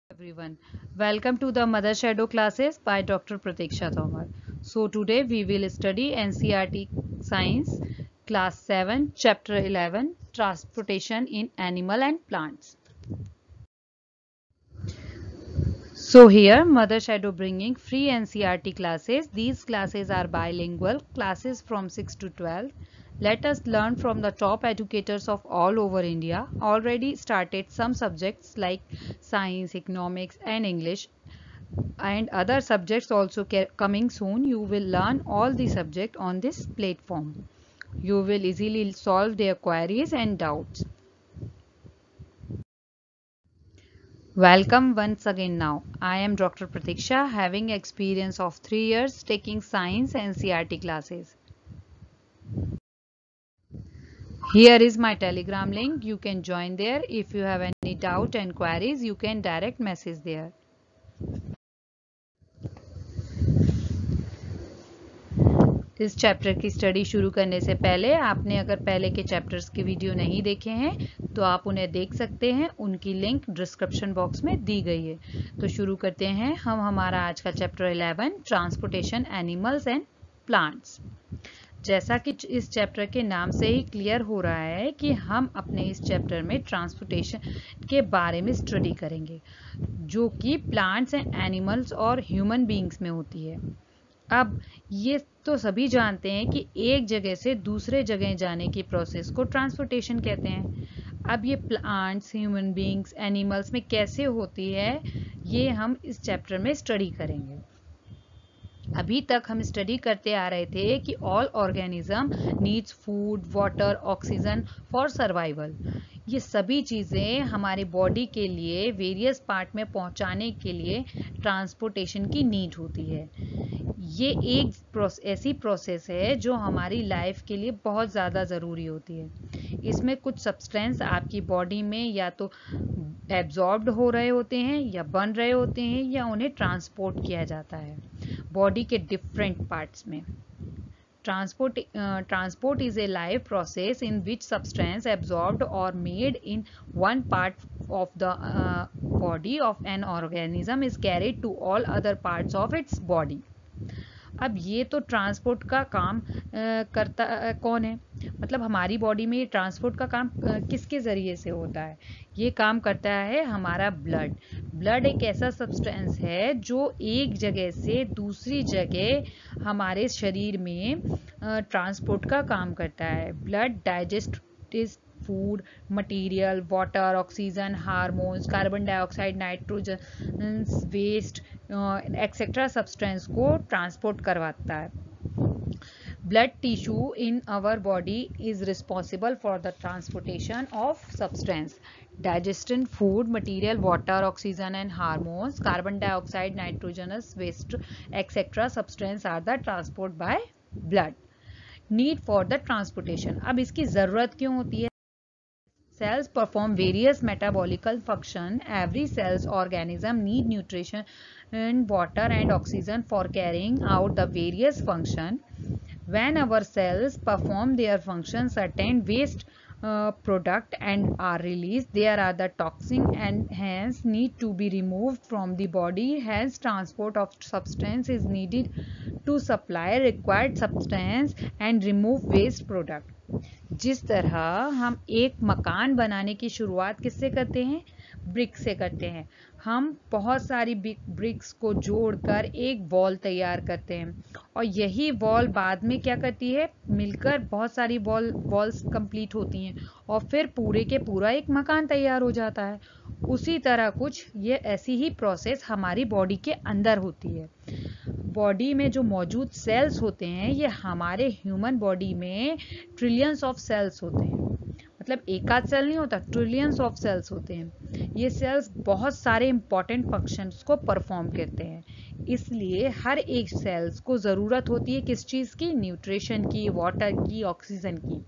Everyone, welcome to the Mother Shadow classes by Dr. Pratiksha Tomar. So today we will study NCERT Science Class 7 Chapter 11 Transportation in Animal and Plants. So here Mother Shadow bringing free NCERT classes. These classes are bilingual classes from 6 to 12. Let us learn from the top educators of all over India. Already started some subjects like science, economics and English, and other subjects also coming soon. You will learn all the subject on this platform. You will easily solve their queries and doubts. Welcome once again now. I am Dr. Pratiksha, having experience of 3 years taking science and CRT classes. Here is my Telegram link. You can join there. If you have any doubt and queries, you can direct message there. इस chapter की study शुरू करने से पहले आपने अगर पहले के चैप्टर्स के वीडियो नहीं देखे हैं तो आप उन्हें देख सकते हैं। उनकी लिंक डिस्क्रिप्शन बॉक्स में दी गई है। तो शुरू करते हैं हम हमारा आज का chapter 11 transportation animals and plants. जैसा कि इस चैप्टर के नाम से ही क्लियर हो रहा है कि हम अपने इस चैप्टर में ट्रांसपोर्टेशन के बारे में स्टडी करेंगे, जो कि प्लांट्स एंड एनिमल्स और ह्यूमन बीइंग्स में होती है। अब ये तो सभी जानते हैं कि एक जगह से दूसरे जगह जाने की प्रोसेस को ट्रांसपोर्टेशन कहते हैं। अब ये प्लांट्स, ह्यूमन बीइंग्स, एनिमल्स में कैसे होती है, ये हम इस चैप्टर में स्टडी करेंगे। अभी तक हम स्टडी करते आ रहे थे कि all organism needs food, water, oxygen for survival. ये सभी चीज़ें हमारे बॉडी के लिए वेरियस पार्ट में पहुंचाने के लिए ट्रांसपोर्टेशन की नीड होती है। ये एक ऐसी प्रोसेस है जो हमारी लाइफ के लिए बहुत ज़्यादा ज़रूरी होती है। इसमें कुछ सब्सटेंस आपकी बॉडी में या तो एब्जॉर्ब्ड हो रहे होते हैं या बन रहे होते हैं या उन्हें ट्रांसपोर्ट किया जाता है बॉडी के डिफरेंट पार्ट्स में। Transport is a life process in which substance absorbed or made in one part of the body of an organism is carried to all other parts of its body. अब ये तो transport का काम करता कौन है, मतलब हमारी बॉडी में ये ट्रांसपोर्ट का काम किसके ज़रिए से होता है? ये काम करता है हमारा ब्लड एक ऐसा सब्सटेंस है जो एक जगह से दूसरी जगह हमारे शरीर में ट्रांसपोर्ट का काम करता है। Blood digest food, material, water, oxygen, hormones, carbon dioxide, nitrogen, waste etcetera substance को ट्रांसपोर्ट करवाता है। Blood tissue in our body is responsible for the transportation of substance. Digesting food, material, water, oxygen and hormones, carbon dioxide, nitrogenous waste etcetera substance are the transport by blood. Need for the transportation, अब इसकी ज़रूरत क्यों होती है? Cells perform various metabolical function. Every cell's organism need nutrition, water and oxygen for carrying out the various function. When our cells perform their function, certain waste product and are released. There are the toxin and hence need to be removed from the body. Hence transport of substance is needed to supply required substance and remove waste product. जिस तरह हम एक मकान बनाने की शुरुआत किससे करते हैं? ब्रिक से करते हैं। हम बहुत सारी ब्रिक्स को जोड़कर एक वॉल तैयार करते हैं और यही वॉल बाद में क्या करती है, मिलकर बहुत सारी वॉल्स कंप्लीट होती हैं और फिर पूरे के पूरा एक मकान तैयार हो जाता है। उसी तरह कुछ ये ऐसी ही प्रोसेस हमारी बॉडी के अंदर होती है। बॉडी में जो मौजूद सेल्स होते हैं, ये हमारे ह्यूमन बॉडी में ट्रिलियंस ऑफ सेल्स होते हैं। मतलब एक आध सेल नहीं होता, ट्रिलियंस ऑफ सेल्स होते हैं। ये सेल्स बहुत सारे इंपॉर्टेंट फंक्शंस को परफॉर्म करते हैं। इसलिए हर एक सेल्स को ज़रूरत होती है किस चीज़ की? न्यूट्रिशन की, वाटर की, ऑक्सीजन की।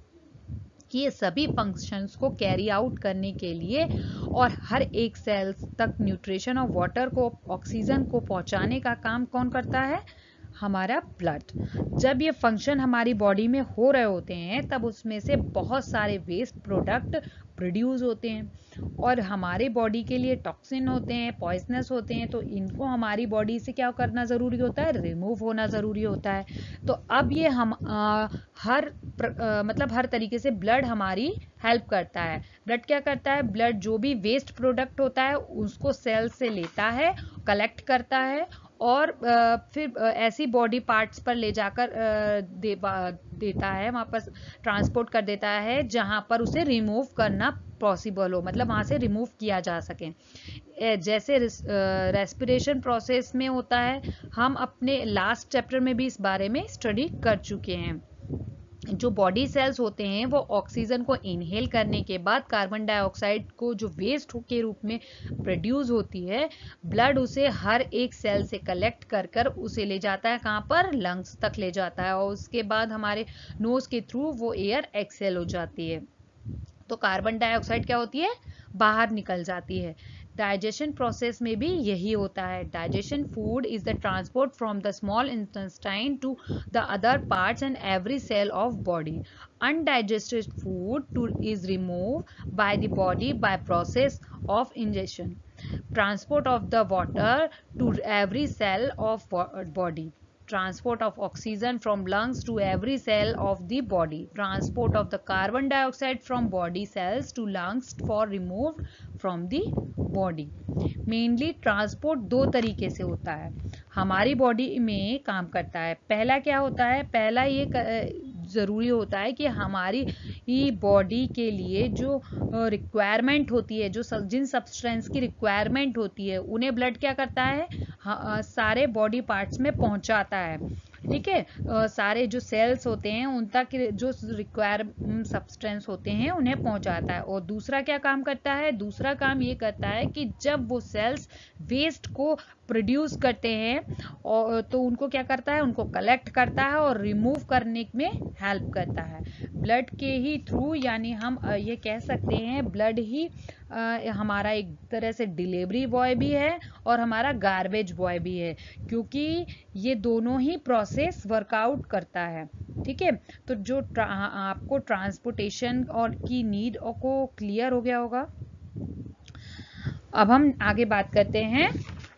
ये सभी फंक्शंस को कैरी आउट करने के लिए और हर एक सेल्स तक न्यूट्रिशन और वाटर को, ऑक्सीजन को पहुंचाने का काम कौन करता है? हमारा ब्लड। जब ये फंक्शन हमारी बॉडी में हो रहे होते हैं तब उसमें से बहुत सारे वेस्ट प्रोडक्ट प्रोड्यूस होते हैं और हमारे बॉडी के लिए टॉक्सिन होते हैं, पॉइजनस होते हैं, तो इनको हमारी बॉडी से क्या करना ज़रूरी होता है, रिमूव होना ज़रूरी होता है। तो अब ये हम मतलब हर तरीके से ब्लड हमारी हेल्प करता है। ब्लड क्या करता है, ब्लड जो भी वेस्ट प्रोडक्ट होता है उसको सेल से लेता है, कलेक्ट करता है और फिर ऐसी बॉडी पार्ट्स पर ले जाकर देता है, वहाँ पर ट्रांसपोर्ट कर देता है जहाँ पर उसे रिमूव करना पॉसिबल हो, मतलब वहाँ से रिमूव किया जा सके। जैसे रेस्पिरेशन प्रोसेस में होता है, हम अपने लास्ट चैप्टर में भी इस बारे में स्टडी कर चुके हैं। जो बॉडी सेल्स होते हैं वो ऑक्सीजन को इनहेल करने के बाद कार्बन डाइऑक्साइड को जो वेस्ट के रूप में प्रोड्यूस होती है, ब्लड उसे हर एक सेल से कलेक्ट कर कर उसे ले जाता है, कहाँ पर, लंग्स तक ले जाता है और उसके बाद हमारे नोज के थ्रू वो एयर एक्सेल हो जाती है। तो कार्बन डाइऑक्साइड क्या होती है, बाहर निकल जाती है। डाइजेशन प्रोसेस में भी यही होता है। Digestion food is the transport from the small intestine to the other parts and every cell of body. Undigested food is removed by the body by process of ingestion. Transport of the water to every cell of body. Transport of oxygen from lungs to every cell of the body. Transport of the carbon dioxide from body cells to lungs for removed from the body. Mainly transport दो तरीके से होता है, हमारी body में काम करता है। पहला क्या होता है, पहला ये ज़रूरी होता है कि हमारी बॉडी के लिए जो रिक्वायरमेंट होती है, जो जिन सब्सटेंस की रिक्वायरमेंट होती है, उन्हें ब्लड क्या करता है, सारे बॉडी पार्ट्स में पहुंचाता है। ठीक है, सारे जो सेल्स होते हैं उन तक जो रिक्वायर सब्सटेंस होते हैं उन्हें पहुंचाता है। और दूसरा क्या काम करता है, दूसरा काम ये करता है कि जब वो सेल्स वेस्ट को प्रोड्यूस करते हैं और तो उनको क्या करता है, उनको कलेक्ट करता है और रिमूव करने में हेल्प करता है ब्लड के ही थ्रू। यानी हम ये कह सकते हैं ब्लड ही हमारा एक तरह से डिलीवरी बॉय भी है और हमारा गार्बेज बॉय भी है, क्योंकि ये दोनों ही प्रोसेस वर्कआउट करता है। ठीक है, तो जो आपको ट्रांसपोर्टेशन और की नीड को क्लियर हो गया होगा। अब हम आगे बात करते हैं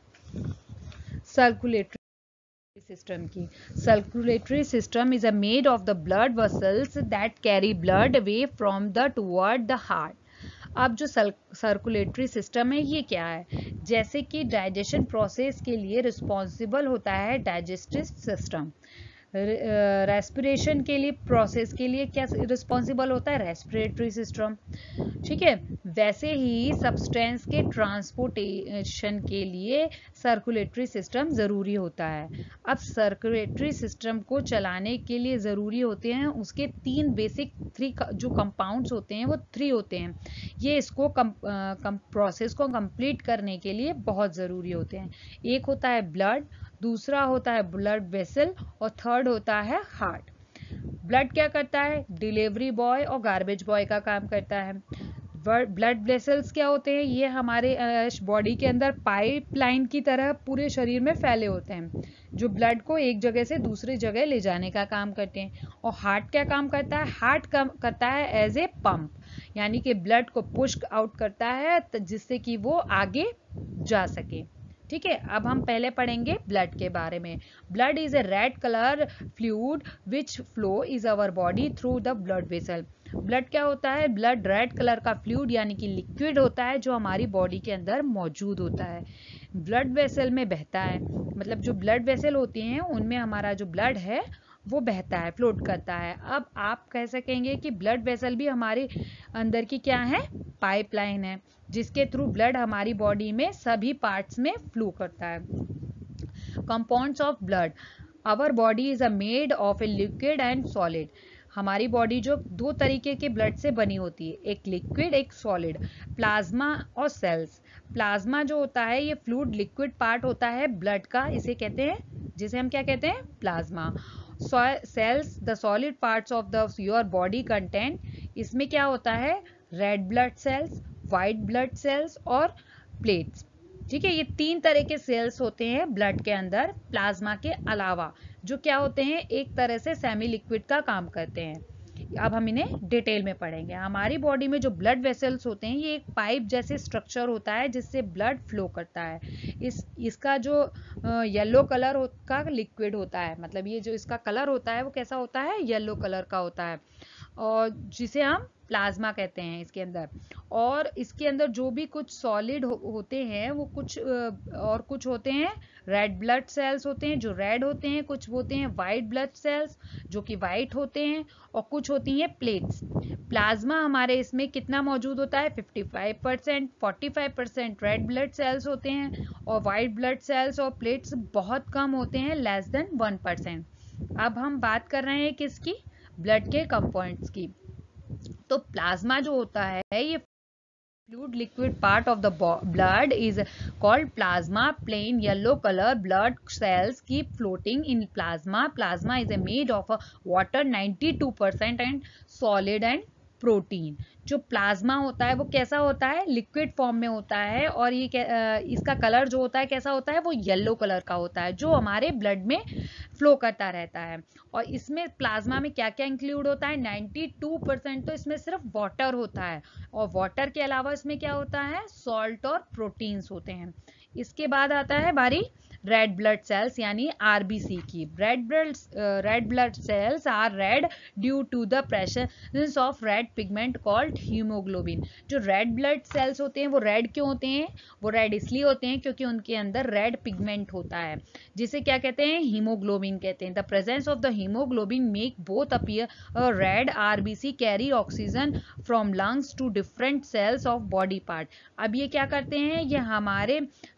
सर्कुलेटरी सिस्टम की। Circulatory system is made of the blood vessels that carry blood away from the toward the heart. अब जो सर्कुलेटरी सिस्टम है ये क्या है, जैसे कि डाइजेशन प्रोसेस के लिए रिस्पॉन्सिबल होता है डाइजेस्टिव सिस्टम, रेस्पिरेशन के लिए प्रोसेस के लिए क्या रिस्पॉन्सिबल होता है, रेस्पिरेटरी सिस्टम। ठीक है, वैसे ही सब्सटेंस के ट्रांसपोर्टेशन के लिए सर्कुलेटरी सिस्टम ज़रूरी होता है। अब सर्कुलेटरी सिस्टम को चलाने के लिए ज़रूरी होते हैं उसके तीन बेसिक जो कंपाउंड्स होते हैं वो 3 होते हैं। ये इसको प्रोसेस को कंप्लीट करने के लिए बहुत ज़रूरी होते हैं। एक होता है ब्लड, दूसरा होता है ब्लड वेसल और थर्ड होता है हार्ट। ब्लड क्या करता है, डिलीवरी बॉय और गार्बेज बॉय का काम करता है। ब्लड वेसल्स क्या होते हैं, ये हमारे बॉडी के अंदर पाइपलाइन की तरह पूरे शरीर में फैले होते हैं, जो ब्लड को एक जगह से दूसरी जगह ले जाने का काम करते हैं। और हार्ट क्या काम करता है, हार्ट काम करता है एज ए पंप, यानी कि ब्लड को पुश आउट करता है जिससे कि वो आगे जा सके। ठीक है, अब हम पहले पढ़ेंगे ब्लड के बारे में। Blood is a red colour fluid which flow is our body through the blood vessel. Blood क्या होता है, ब्लड रेड कलर का फ्लूइड यानी कि लिक्विड होता है जो हमारी बॉडी के अंदर मौजूद होता है, ब्लड वेसल में बहता है। मतलब जो ब्लड वेसल होती हैं उनमें हमारा जो ब्लड है वो बहता है, फ्लोट करता है। अब आप कह सकेंगे कि ब्लड वेसल भी हमारे अंदर की क्या है, पाइपलाइन है, जिसके थ्रू ब्लड हमारी बॉडी में सभी पार्ट्स में फ्लो करता है। Compounds of blood, our body is made of a liquid and solid. हमारी बॉडी जो 2 तरीके के ब्लड से बनी होती है, एक लिक्विड एक सॉलिड। प्लाज्मा और सेल्स, प्लाज्मा जो होता है ये फ्लूइड लिक्विड पार्ट होता है ब्लड का, इसे कहते हैं, जिसे हम क्या कहते हैं, plasma. Cells the solid parts of the your body content, इसमें क्या होता है, red blood cells, white blood cells और प्लेट्स। ठीक है, ये 3 तरह के सेल्स होते हैं ब्लड के अंदर प्लाज्मा के अलावा, जो क्या होते हैं, एक तरह से सेमी लिक्विड का काम करते हैं। अब हम इन्हें डिटेल में पढ़ेंगे। हमारी बॉडी में जो ब्लड वेसल्स होते हैं, ये एक पाइप जैसे स्ट्रक्चर होता है जिससे ब्लड फ्लो करता है। इसका जो येलो कलर का लिक्विड होता है, मतलब ये जो इसका कलर होता है वो कैसा होता है, येलो कलर का होता है, और जिसे हम प्लाज्मा कहते हैं इसके अंदर। और इसके अंदर जो भी कुछ सॉलिड होते हैं वो कुछ और कुछ होते हैं रेड ब्लड सेल्स होते हैं जो रेड होते हैं, कुछ होते हैं वाइट ब्लड सेल्स जो कि वाइट होते हैं, और कुछ होती हैं प्लेट्स। प्लाज्मा हमारे इसमें कितना मौजूद होता है, 55%, 45% रेड ब्लड सेल्स होते हैं, और वाइट ब्लड सेल्स और प्लेट्स बहुत कम होते हैं, लेस देन 1%। अब हम बात कर रहे हैं किसकी, ब्लड के कंपाउंड्स की। तो प्लाज्मा जो होता है, ये fluid liquid part of the blood is called plasma. Plain yellow color blood cells keep floating in plasma. Plasma is made of water 92% and solid and protein. जो प्लाज्मा होता है वो कैसा होता है, लिक्विड फॉर्म में होता है, और ये इसका कलर जो होता है कैसा होता है, वो येलो कलर का होता है, जो हमारे ब्लड में फ्लो करता रहता है। और इसमें प्लाज्मा में क्या क्या इंक्लूड होता है, 92% तो इसमें सिर्फ वाटर होता है, और वाटर के अलावा इसमें क्या होता है, सॉल्ट और प्रोटीन्स होते हैं। इसके बाद आता है बारी रेड ब्लड सेल्स यानी आरबीसी की। Red blood cells are red due to the presence of red pigment called haemoglobin. जो रेड ब्लड सेल्स होते हैं वो रेड क्यों होते हैं, वो रेड इसलिए होते हैं क्योंकि उनके अंदर रेड पिगमेंट होता है, जिसे क्या कहते हैं, हीमोग्लोबिन कहते हैं। The presence of the haemoglobin make both appear red. RBC carry oxygen from lungs to different cells of body part. अब ये क्या करते हैं, ये हमारे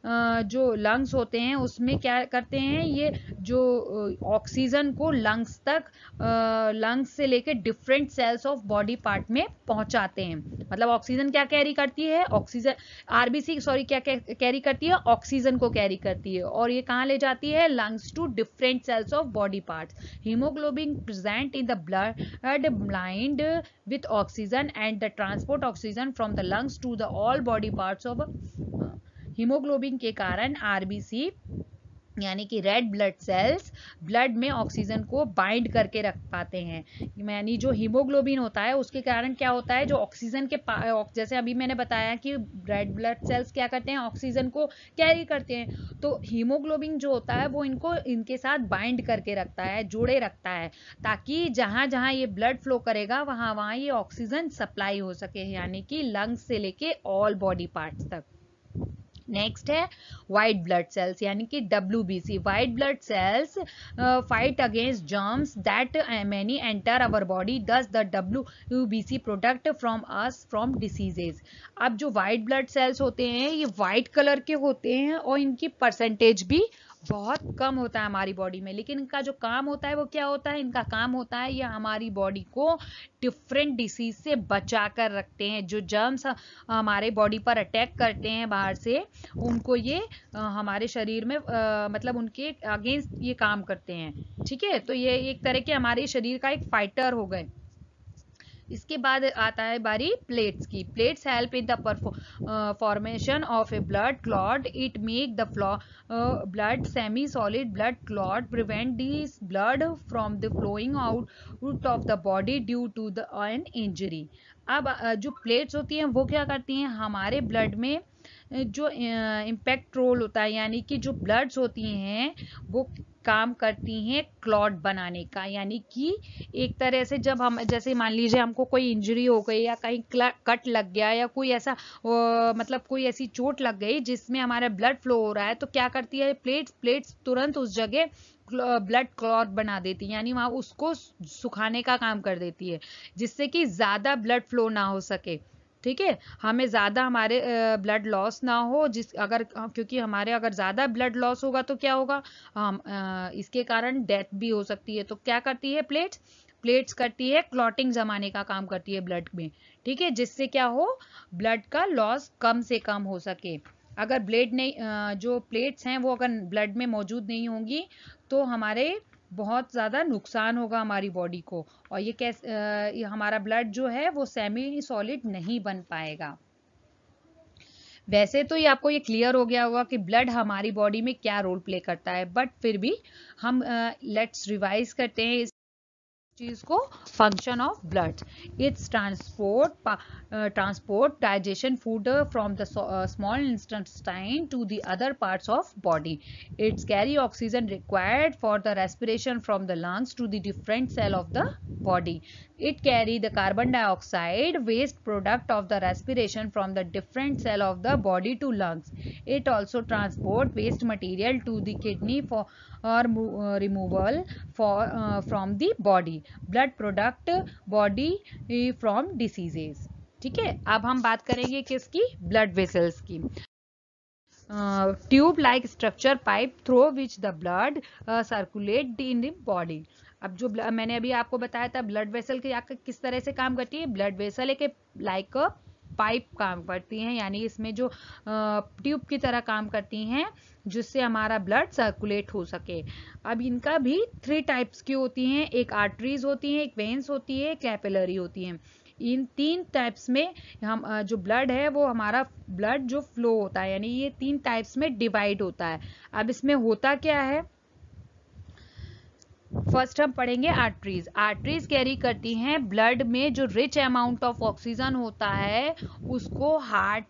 जो लंग्स होते हैं उसमें क्या करते हैं, ये जो ऑक्सीजन को लंग्स तक, लंग्स से लेकर different cells of body part में पहुंचाते हैं। मतलब ऑक्सीजन क्या कैरी करती है, ऑक्सीजन आरबीसी सॉरी क्या कैरी करती है, ऑक्सीजन को कैरी करती है, और ये कहाँ ले जाती है, lungs to different cells of body parts. Haemoglobin present in the blood blind with oxygen and the transport oxygen from the lungs to the all body parts of haemoglobin के कारण आरबीसी यानी कि रेड ब्लड सेल्स ब्लड में oxygen को bind करके रख पाते हैं। यानी जो हीमोग्लोबिन होता है उसके कारण क्या होता है, जो ऑक्सीजन के जैसे अभी मैंने बताया कि रेड ब्लड सेल्स क्या करते हैं, ऑक्सीजन को कैरी करते हैं, तो हीमोग्लोबिन जो होता है वो इनको इनके साथ बाइंड करके रखता है, जोड़े रखता है, ताकि जहां जहां ये ब्लड फ्लो करेगा वहां वहां ये ऑक्सीजन सप्लाई हो सके, यानी कि लंग्स से लेके ऑल बॉडी पार्ट्स तक। नेक्स्ट है वाइट ब्लड सेल्स यानी कि WBC। White blood cells fight against germs that many enter our body, thus the WBC protect from us from diseases. अब जो वाइट ब्लड सेल्स होते हैं ये वाइट कलर के होते हैं और इनकी परसेंटेज भी बहुत कम होता है हमारी बॉडी में, लेकिन इनका जो काम होता है वो क्या होता है, इनका काम होता है ये हमारी बॉडी को डिफरेंट डिसीज से बचा कर रखते हैं। जो जर्म्स हमारे बॉडी पर अटैक करते हैं बाहर से, उनको ये हमारे शरीर में मतलब उनके अगेंस्ट ये काम करते हैं। ठीक है, तो ये एक तरह के हमारे शरीर का एक फाइटर हो गए। इसके बाद आता है बारी प्लेट्स की। Plates help in the formation of a blood clot. It make the blood semi solid blood clot, prevent this blood from the flowing out of the body due to the an injury. अब जो plates होती हैं वो क्या करती हैं, हमारे blood में जो इम्पैक्ट रोल होता है, यानी कि जो ब्लड्स होती हैं वो काम करती हैं क्लॉट बनाने का। यानी कि एक तरह से जब हम, जैसे मान लीजिए हमको कोई इंजरी हो गई या कहीं कट लग गया या कोई ऐसा मतलब कोई ऐसी चोट लग गई जिसमें हमारा ब्लड फ्लो हो रहा है, तो क्या करती है प्लेट्स तुरंत उस जगह ब्लड क्लॉट बना देती है, यानी वहां उसको सुखाने का काम कर देती है, जिससे कि ज्यादा ब्लड फ्लो ना हो सके। ठीक है, हमें ज्यादा हमारे ब्लड लॉस ना हो, क्योंकि हमारे अगर ज्यादा ब्लड लॉस होगा तो क्या होगा, इसके कारण डेथ भी हो सकती है। तो क्या करती है प्लेट्स करती है क्लॉटिंग जमाने का काम करती है ब्लड में। ठीक है, जिससे क्या हो, ब्लड का लॉस कम से कम हो सके। अगर जो प्लेट्स हैं वो अगर ब्लड में मौजूद नहीं होंगी तो हमारे बहुत ज़्यादा नुकसान होगा हमारी बॉडी को, और ये हमारा ब्लड जो है वो सेमी सॉलिड नहीं बन पाएगा। वैसे तो ये आपको ये क्लियर हो गया होगा कि ब्लड हमारी बॉडी में क्या रोल प्ले करता है, बट फिर भी हम लेट्स रिवाइज करते हैं इस चीज को. Function of blood, it's transport digestion food from the small intestine to the other parts of body. It's carry oxygen required for the respiration from the lungs to the different cell of the body. It carry the carbon dioxide waste product of the respiration from the different cell of the body to lungs. It also transport waste material to the kidney for removal from the body. Blood product body from diseases. ठीक है, अब हम बात करेंगे किसकी, blood vessels की. Tube like structure pipe through which the blood circulate in the body. अब जो मैंने अभी आपको बताया था ब्लड वेसल किस तरह से काम करती है. ब्लड वेसल एक लाइक पाइप काम करती हैं, यानी इसमें जो ट्यूब की तरह काम करती हैं जिससे हमारा ब्लड सर्कुलेट हो सके. अब इनका भी 3 टाइप्स की होती हैं. एक आर्टरीज होती हैं, एक वेन्स होती है, कैपिलरी होती हैं. इन 3 टाइप्स में हम जो ब्लड है वो हमारा ब्लड जो फ्लो होता है, यानी ये 3 टाइप्स में डिवाइड होता है. अब इसमें होता क्या है, फर्स्ट हम पढ़ेंगे आर्टरीज. आर्टरीज कैरी करती हैं ब्लड में जो रिच अमाउंट ऑफ ऑक्सीजन होता है उसको हार्ट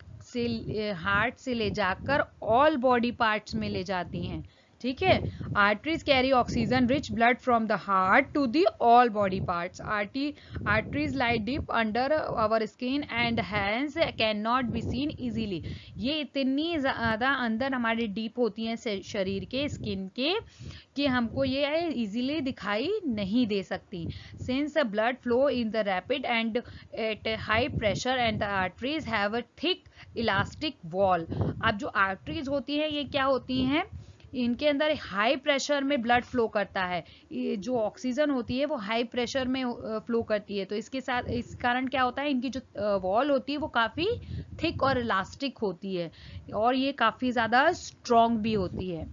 से ले जाकर ऑल बॉडी पार्ट्स में ले जाती हैं. ठीक है, arteries carry oxygen rich blood from the heart to the all body parts. Arteries lie deep under our skin and hands can not be seen easily. ये इतनी ज्यादा अंदर हमारे डीप होती हैं शरीर के स्किन के कि हमको ये इजीली दिखाई नहीं दे सकती. Since the blood flow in the rapid and at high pressure and the arteries have a thick elastic wall. अब जो आर्टरीज होती है ये क्या होती हैं, इनके अंदर हाई प्रेशर में ब्लड फ्लो करता है. ये जो ऑक्सीजन होती है वो हाई प्रेशर में फ्लो करती है, तो इसके साथ इस कारण क्या होता है, इनकी जो वॉल होती है वो काफी थिक और इलास्टिक होती है और ये काफी ज्यादा स्ट्रॉन्ग भी होती है.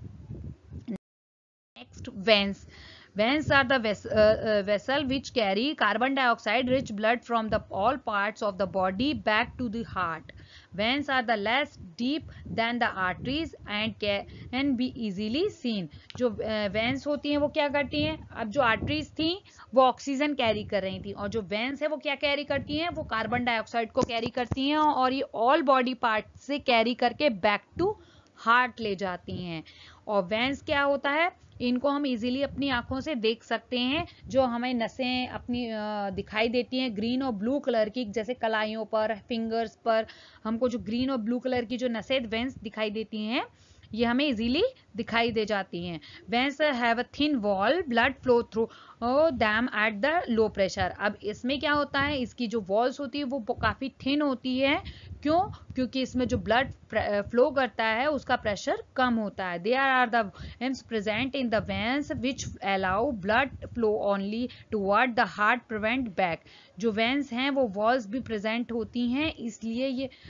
Next, veins. Veins are the vessel which carry carbon dioxide rich blood from the all parts of the body back to the heart. Veins are the less deep than the arteries and can be easily seen. जो veins होती हैं वो क्या करती हैं, अब जो arteries थी वो ऑक्सीजन कैरी कर रही थी और जो veins है वो क्या कैरी करती हैं, वो कार्बन डाइऑक्साइड को कैरी करती हैं और ये ऑल बॉडी पार्ट से कैरी करके बैक टू हार्ट ले जाती हैं. और वेन्स क्या होता है, इनको हम इजीली अपनी आंखों से देख सकते हैं. जो हमें नसें अपनी दिखाई देती हैं ग्रीन और ब्लू कलर की, जैसे कलाइयों पर, फिंगर्स पर हमको जो ग्रीन और ब्लू कलर की जो नसें वेन्स दिखाई देती हैं ये हमें इजीली दिखाई दे जाती हैं. Veins have a thin wall, blood flow through them at the low pressure. अब इसमें क्या होता है, इसकी जो वॉल्स होती है वो काफी थिन होती है. क्यों, क्योंकि इसमें जो ब्लड फ्लो करता है उसका प्रेशर कम होता है. There are the veins present in the veins which allow blood flow only toward the heart prevent back. जो वेन्स हैं वो वॉल्स भी प्रेजेंट होती हैं, इसलिए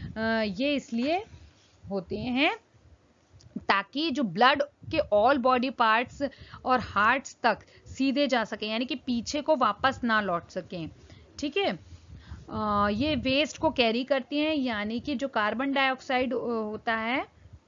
ये इसलिए होते हैं ताकि जो ब्लड के ऑल बॉडी पार्ट्स और हार्ट्स तक सीधे जा सके, यानी कि पीछे को वापस ना लौट सकें. ठीक है, ये वेस्ट को कैरी करती हैं, यानी कि जो कार्बन डाइऑक्साइड होता है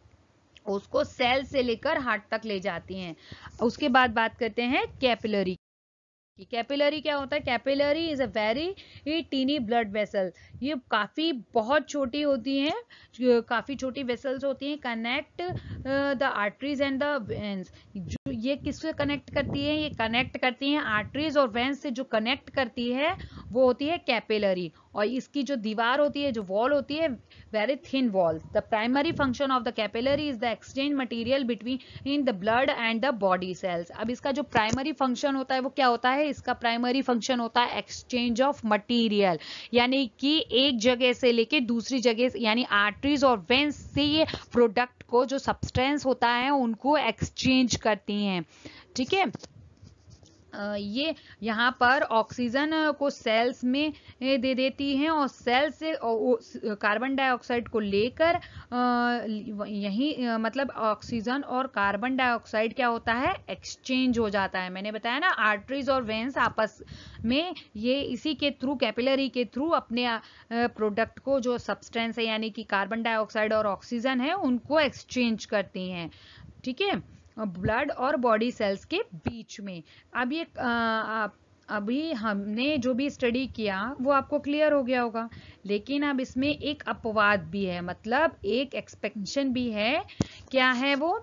उसको सेल से लेकर हार्ट तक ले जाती हैं. उसके बाद बात करते हैं कैपिलरी. कैपिलरी क्या होता है, capillary is a very tiny blood vessel. ये काफी बहुत छोटी होती हैं, काफी छोटी वेसल्स होती हैं, connect the arteries and the veins. ये किससे कनेक्ट करती है, ये कनेक्ट करती हैं आर्टरीज और वेन्स से. जो कनेक्ट करती है वो होती है कैपिलरी और इसकी जो दीवार होती है, जो वॉल होती है, very thin wall. The primary function of the capillary is the exchange material between the blood and the body cells. अब इसका जो प्राइमरी फंक्शन होता है वो क्या होता है, इसका प्राइमरी फंक्शन होता है एक्सचेंज ऑफ मटेरियल, यानी कि एक जगह से लेके दूसरी जगह, यानी आर्टरीज और वेन्स से ये प्रोडक्ट को, जो सब्सटेंस होता है उनको एक्सचेंज करती हैं. ठीक है, ये यहाँ पर ऑक्सीजन को सेल्स में दे देती हैं और सेल से कार्बन डाइऑक्साइड को लेकर यही मतलब ऑक्सीजन और कार्बन डाइऑक्साइड क्या होता है, एक्सचेंज हो जाता है। मैंने बताया ना, आर्टरीज और वेन्स आपस में ये इसी के थ्रू, कैपिलरी के थ्रू अपने प्रोडक्ट को, जो सब्सटेंस है यानी कि कार्बन डाइऑक्साइड और ऑक्सीजन है, उनको एक्सचेंज करती हैं। ठीक है, ब्लड और बॉडी सेल्स के बीच में। अब ये अभी हमने जो भी स्टडी किया वो आपको क्लियर हो गया होगा, लेकिन अब इसमें एक अपवाद भी है, मतलब एक एक्सपेंशन भी है। क्या है वो?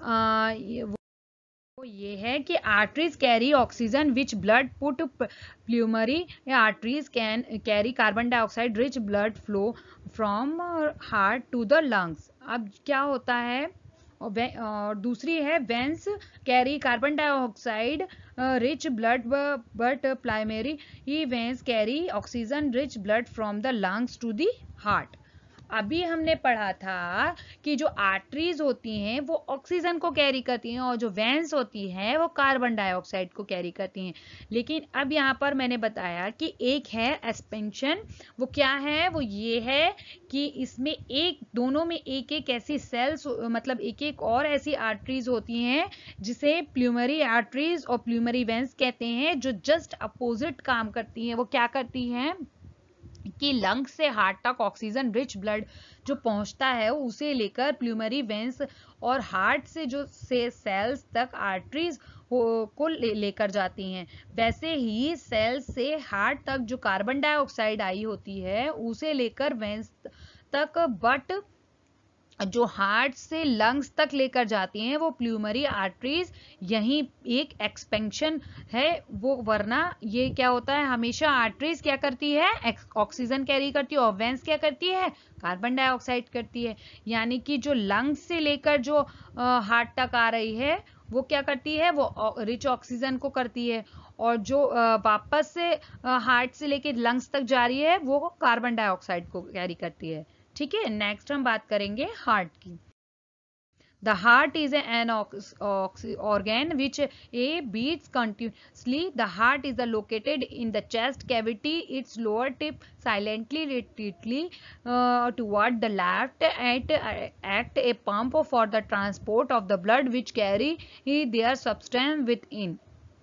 ये है कि arteries carry oxygen which blood put pulmonary arteries can carry carbon dioxide rich blood flow from heart to the lungs. अब क्या होता है, और दूसरी है veins carry carbon dioxide rich blood but primary veins carry oxygen rich blood from the lungs to the heart. अभी हमने पढ़ा था कि जो आर्टरीज होती हैं वो ऑक्सीजन को कैरी करती हैं और जो वेंस होती हैं वो कार्बन डाइऑक्साइड को कैरी करती हैं। लेकिन अब यहाँ पर मैंने बताया कि एक है एक्सपेंशन। वो क्या है? वो ये है कि इसमें दोनों में एक एक ऐसी सेल्स, मतलब एक एक और ऐसी आर्टरीज होती हैं जिसे प्लूमरी आर्टरीज और प्लूमरी वेंस कहते हैं, जो जस्ट अपोजिट काम करती हैं। वो क्या करती हैं कि लंग्स से हार्ट तक ऑक्सीजन रिच ब्लड जो पहुंचता है उसे लेकर प्लूमरी वेंस और हार्ट से जो सेल्स तक आर्टरीज को लेकर जाती हैं। वैसे ही सेल्स से हार्ट तक जो कार्बन डाइऑक्साइड आई होती है उसे लेकर वेंस तक, बट जो हार्ट से लंग्स तक लेकर जाती हैं वो प्लूमरी आर्टरीज। यही एक एक्सपेंशन है वो, वरना ये क्या होता है, हमेशा आर्टरीज क्या करती है, ऑक्सीजन कैरी करती है और वेंस क्या करती है, कार्बन डाइऑक्साइड करती है। यानी कि जो लंग्स से लेकर जो हार्ट तक आ रही है वो क्या करती है, वो रिच ऑक्सीजन को करती है, और जो वापस से हार्ट से लेकर लंग्स तक जा रही है वो कार्बन डाइऑक्साइड को कैरी करती है। ठीक है, नेक्स्ट हम बात करेंगे हार्ट की। The heart is an organ which beats continuously. The heart is located in the chest cavity. Its lower tip silently retreats toward the left and act a pump for the transport of the blood which carry their substance within.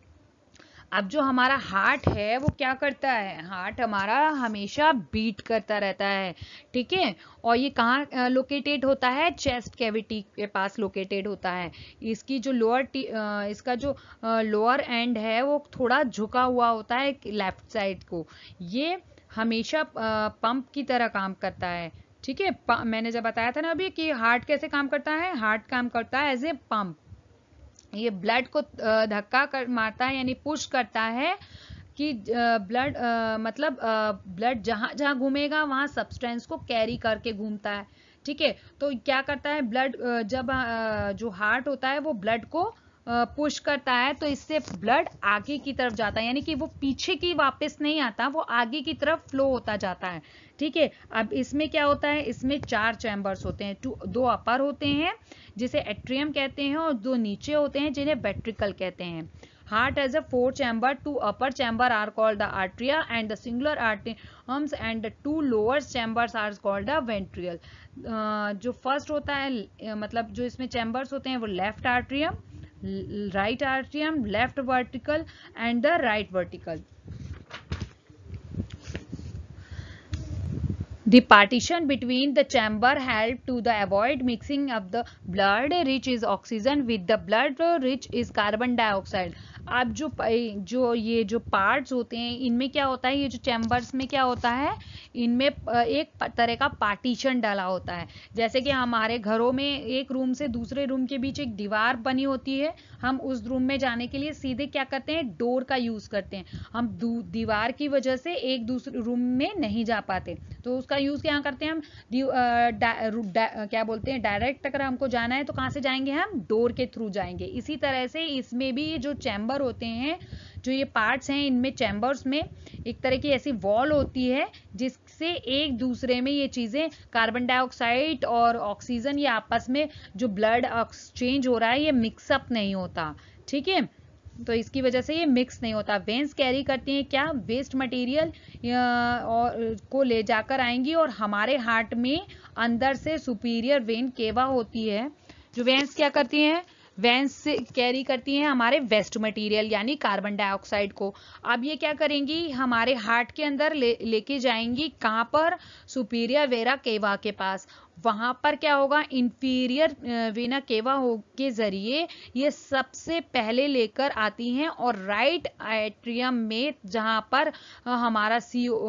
अब जो हमारा heart है वो क्या करता है, heart हमारा हमेशा बीट करता रहता है। ठीक है, और ये कहाँ लोकेटेड होता है, चेस्ट कैविटी के पास लोकेटेड होता है। इसकी जो इसका जो लोअर एंड है वो थोड़ा झुका हुआ होता है लेफ्ट साइड को। ये हमेशा पंप की तरह काम करता है। ठीक है, मैंने जब बताया था ना अभी कि हार्ट कैसे काम करता है, हार्ट काम करता है एज ए पंप। ये ब्लड को धक्का कर मारता है, यानी पुश करता है कि ब्लड मतलब ब्लड जहां जहां घूमेगा वहां सब्सटेंस को कैरी करके घूमता है। ठीक है, तो क्या करता है ब्लड, जब जो हार्ट होता है वो ब्लड को पुश करता है तो इससे ब्लड आगे की तरफ जाता है, यानी कि वो पीछे की वापस नहीं आता, वो आगे की तरफ फ्लो होता जाता है। ठीक है, अब इसमें क्या होता है, इसमें 4 चैम्बर्स होते हैं, 2 अपर होते हैं जिसे एट्रियम कहते हैं और 2 नीचे होते हैं जिन्हें वेंट्रिकल कहते हैं। Heart has a 4 chamber, 2 upper chamber are called the atria and the singular atriums and the 2 lower chambers are called the ventricle. जो फर्स्ट होता है, मतलब जो इसमें चैम्बर्स होते हैं वो left atrium, right atrium, left vertical and the right vertical. The partition between the chamber help to the avoid mixing of the blood rich is oxygen with the blood rich is carbon dioxide. अब जो ये जो parts होते हैं इनमें क्या होता है, ये जो चैम्बर्स में क्या होता है, इनमें एक तरह का पार्टीशन डाला होता है। जैसे कि हमारे घरों में एक रूम से दूसरे रूम के बीच एक दीवार बनी होती है, हम उस रूम में जाने के लिए सीधे क्या करते हैं, डोर का यूज करते हैं। हम दीवार की वजह से एक दूसरे रूम में नहीं जा पाते, तो उसका यूज क्या करते हैं हम, क्या बोलते हैं, डायरेक्ट अगर हमको जाना है तो कहाँ से जाएंगे, हम डोर के थ्रू जाएंगे। इसी तरह से इसमें भी जो चैम्बर होते हैं, जो ये पार्ट्स हैं, इनमें चैम्बर्स में एक तरह की ऐसी वॉल होती है जिससे एक दूसरे में ये चीजें, कार्बन डाइऑक्साइड और ऑक्सीजन, ये आपस में जो ब्लड एक्सचेंज हो रहा है ये मिक्सअप नहीं होता। ठीक है, तो इसकी वजह से ये मिक्स नहीं होता। वेन्स कैरी करती हैं क्या, वेस्ट मटेरियल और को ले जाकर आएंगी और हमारे हार्ट में अंदर से सुपीरियर वेन केवा होती है। जो वेन्स क्या करती हैं, वेन्स से कैरी करती हैं हमारे वेस्ट मटेरियल यानी कार्बन डाइऑक्साइड को। अब ये क्या करेंगी, हमारे हार्ट के अंदर लेके जाएंगी, कहाँ पर, सुपीरियर वेना केवा के पास। वहां पर क्या होगा, इंफीरियर वेना केवा के जरिए ये सबसे पहले लेकर आती हैं और राइट एट्रियम में जहां पर हमारा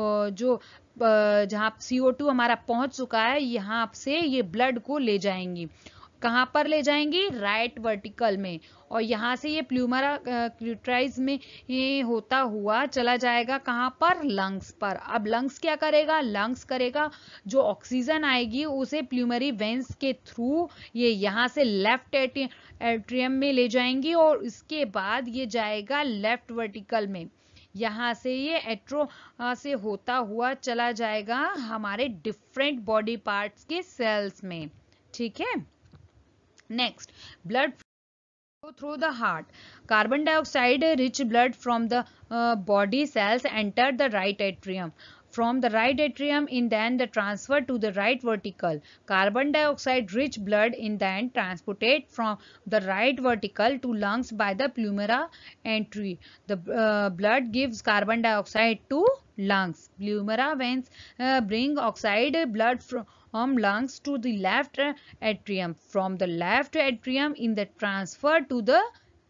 जहां CO2 हमारा पहुंच चुका है, यहाँ से ये ब्लड को ले जाएंगी। कहाँ पर ले जाएंगी, राइट वर्टिकल में। और यहाँ से ये प्लूमरा क्यूट्राइज में ये होता हुआ चला जाएगा कहाँ पर, लंग्स पर। अब लंग्स क्या करेगा, लंग्स करेगा जो ऑक्सीजन आएगी उसे प्लूमरी वेन्स के थ्रू ये यहाँ से लेफ्ट एट्रियम में ले जाएंगी और इसके बाद ये जाएगा लेफ्ट वर्टिकल में। यहाँ से ये एट्रो से होता हुआ चला जाएगा हमारे डिफरेंट बॉडी पार्ट्स के सेल्स में। ठीक है। Next, blood flow through the heart. Carbon dioxide rich blood from the body cells enter the right atrium. From the right atrium in then the transfer to the right vertical. Carbon dioxide rich blood in then transported from the right vertical to lungs by the pleura entry. The blood gives carbon dioxide to lungs. Pleura veins bring oxide blood from lungs to the left atrium. From the left atrium in the transfer to the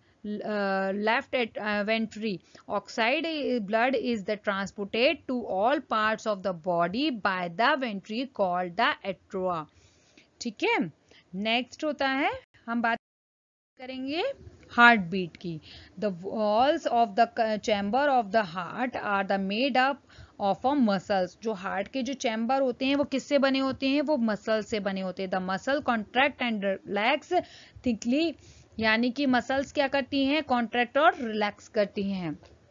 left ventricle. Oxide blood is the transported to all parts of the body by the ventricle called the atria. ठीक है। Next होता है, हम बात करेंगे heart beat की। The walls of the chamber of the heart are the made up of a muscles. जो heart के जो चैम्बर होते हैं वो किससे बने होते हैं, वो मसल से बने होते हैं। The muscle contract and relax thickly, यानी कि मसल्स क्या करती हैं, कॉन्ट्रैक्ट और रिलैक्स करती हैं।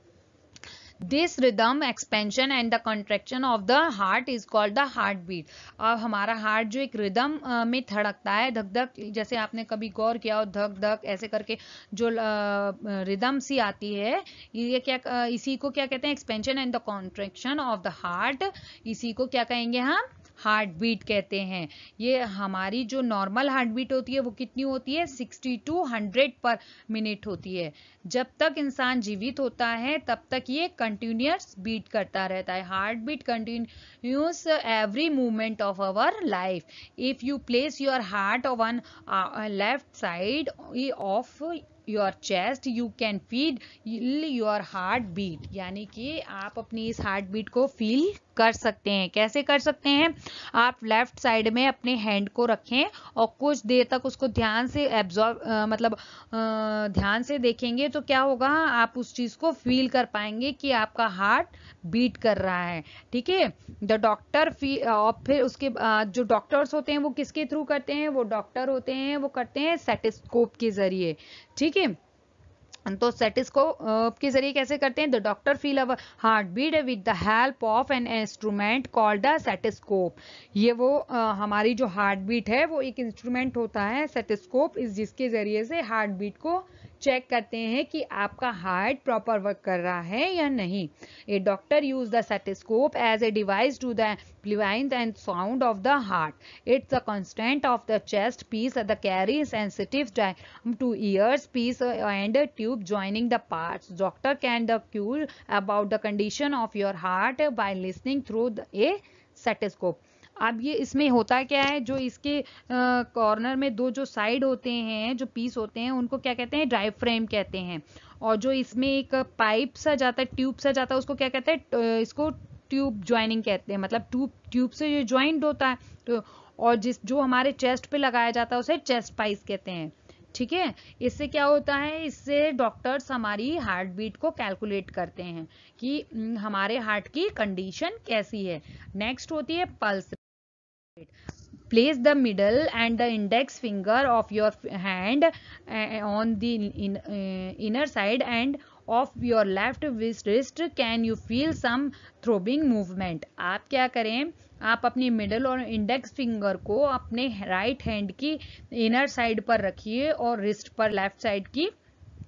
This rhythm expansion and the contraction of the heart is called the heart beat. अब हमारा हार्ट जो एक रिदम में धड़कता है, धक धक, जैसे आपने कभी गौर किया हो, धक धक ऐसे करके जो रिदम सी आती है, ये क्या, इसी को क्या कहते हैं, expansion and the contraction of the heart. इसी को क्या कहेंगे हम, हार्ट बीट कहते हैं। ये हमारी जो नॉर्मल हार्ट बीट होती है वो कितनी होती है, 60 to 100 पर मिनट होती है। जब तक इंसान जीवित होता है तब तक ये कंटिन्यूअस बीट करता रहता है। Heart beat continues every movement of our life. If you place your heart on left side of your chest you can feel your heart beat, यानी कि आप अपनी इस हार्ट बीट को फील कर सकते हैं। कैसे कर सकते हैं, आप लेफ्ट साइड में अपने हैंड को रखें और कुछ देर तक उसको ध्यान से ध्यान से देखेंगे तो क्या होगा, आप उस चीज को फील कर पाएंगे कि आपका हार्ट बीट कर रहा है। ठीक है। द डॉक्टर और फिर उसके जो डॉक्टर्स होते हैं वो किसके थ्रू करते हैं, वो डॉक्टर होते हैं, वो करते हैं स्टेथोस्कोप के जरिए। ठीक है। तो स्टेथोस्कोप के जरिए कैसे करते हैं, the doctor feel our heart beat with the help of an instrument called the stethoscope. ये वो हमारी जो हार्ट बीट है वो एक इंस्ट्रूमेंट होता है स्टेथोस्कोप, इस जिसके जरिए से हार्ट बीट को चेक करते हैं कि आपका हार्ट प्रॉपर वर्क कर रहा है या नहीं। A doctor use the stethoscope as a device to the amplifying and sound of the heart. It's the constant of the chest piece that carries sensitive to ears piece and tube joining the parts. Doctor can cure about the condition of your heart by listening through a stethoscope. अब ये इसमें होता क्या है, जो इसके corner में दो जो साइड होते हैं, जो पीस होते हैं, उनको क्या कहते हैं, डायफ्रेम कहते हैं। और जो इसमें एक पाइप सा जाता है, ट्यूब सा जाता है, उसको क्या कहते हैं, इसको ट्यूब ज्वाइनिंग कहते हैं। मतलब ट्यूब से ये ज्वाइंट होता है तो, और जो हमारे चेस्ट पे लगाया जाता है उसे चेस्ट पाइस कहते हैं। ठीक है। इससे क्या होता है, इससे डॉक्टर्स हमारी हार्ट बीट को कैलकुलेट करते हैं कि हमारे हार्ट की कंडीशन कैसी है। नेक्स्ट होती है pulse rate. Place the middle and the index finger of your hand on the inner side and of your left wrist. Can you feel some throbbing movement? आप क्या करें, आप अपनी मिडल और इंडेक्स फिंगर को अपने राइट हैंड की inner side पर रखिए और रिस्ट पर लेफ्ट साइड की,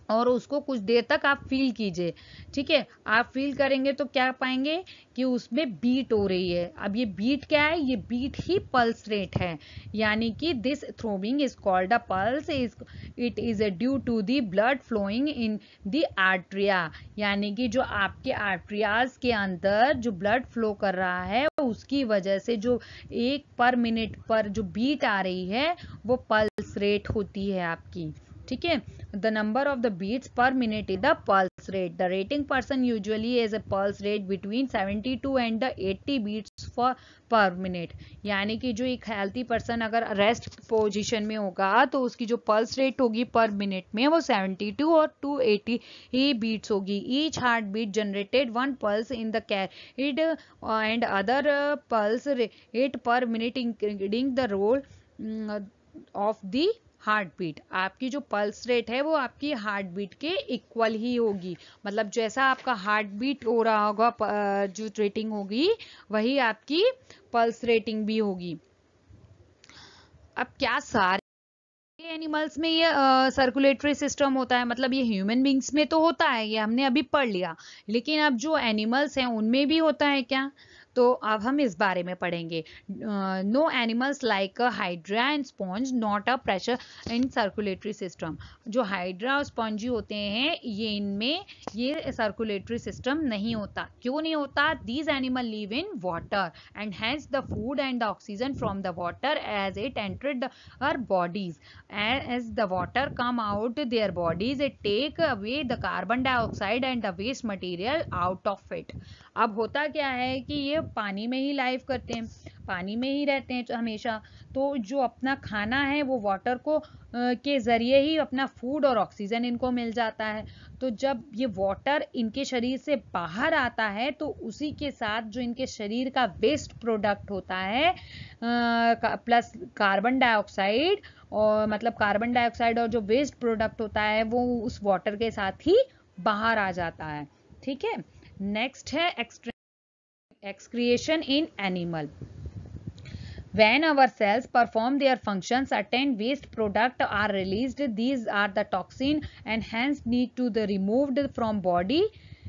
और उसको कुछ देर तक आप फील कीजिए। ठीक है, आप फील करेंगे तो क्या पाएंगे कि उसमें बीट हो रही है। अब ये बीट क्या है, ये बीट ही पल्स रेट है, यानी कि this throbbing is called a pulse, it is due to the blood flowing in the arteries, यानी कि जो आपके आर्ट्रियाज के अंदर जो ब्लड फ्लो कर रहा है उसकी वजह से जो 1 पर मिनट पर जो बीट आ रही है वो पल्स रेट होती है आपकी। ठीक है, the number of the beats per minute is the pulse rate. The rating person usually has a pulse rate between 72 and the 80 beats per minute, यानी कि जो एक हेल्थी पर्सन अगर रेस्ट पोजीशन में होगा तो उसकी जो पल्स रेट होगी पर मिनट में वो 72 और 280 बीट्स होगी। Each heart beat generated 1 pulse in the carried and other pulse rate per minute including the role of the heart beat. आपकी जो पल्स रेट है वो आपकी हार्ट बीट के इक्वल ही होगी, मतलब जैसा आपका हार्ट बीट हो रहा होगा जो रेटिंग होगी वही आपकी पल्स रेटिंग भी होगी। अब क्या सारे एनिमल्स में ये सर्कुलेटरी सिस्टम होता है, मतलब ये ह्यूमन बींग्स में तो होता है, ये हमने अभी पढ़ लिया, लेकिन अब जो एनिमल्स हैं उनमें भी होता है क्या, तो अब हम इस बारे में पढ़ेंगे। No animals like hydra and sponge not a pressure in circulatory system. जो हाइड्रा और स्पॉन्जी होते हैं ये इनमें ये सर्कुलेटरी सिस्टम नहीं होता। क्यों नहीं होता? These animal live in water and hence the food and the oxygen from the water as it entered our bodies. As the water come out their bodies, it take away the carbon dioxide and the waste material out of it. अब होता क्या है कि ये पानी में ही live करते हैं, पानी में ही रहते हैं हमेशा, तो जो अपना खाना है वो वाटर को के ज़रिए ही अपना फूड और ऑक्सीजन इनको मिल जाता है। तो जब ये वाटर इनके शरीर से बाहर आता है तो उसी के साथ जो इनके शरीर का वेस्ट प्रोडक्ट होता है प्लस कार्बन डाइऑक्साइड, और मतलब कार्बन डाइऑक्साइड और जो वेस्ट प्रोडक्ट होता है वो उस वाटर के साथ ही बाहर आ जाता है। ठीक है, नेक्स्ट है excretion in animal. When our cells perform their function, certain waste products are released. These are the toxin and hence need to be removed from body.